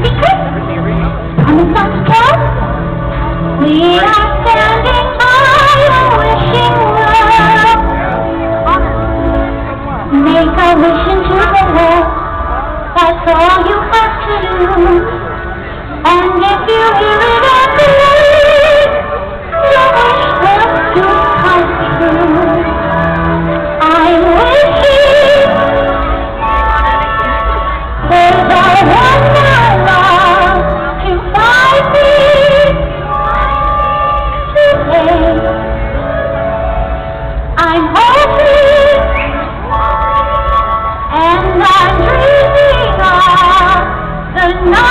On the sunset, we are standing by a wishing well. Make a wish into the world, that's all you have to do. And if you hear it and believe, your wish will soon come true. I'm wishing there's a wonder love to find me today. I'm hoping and I'm dreaming of the night.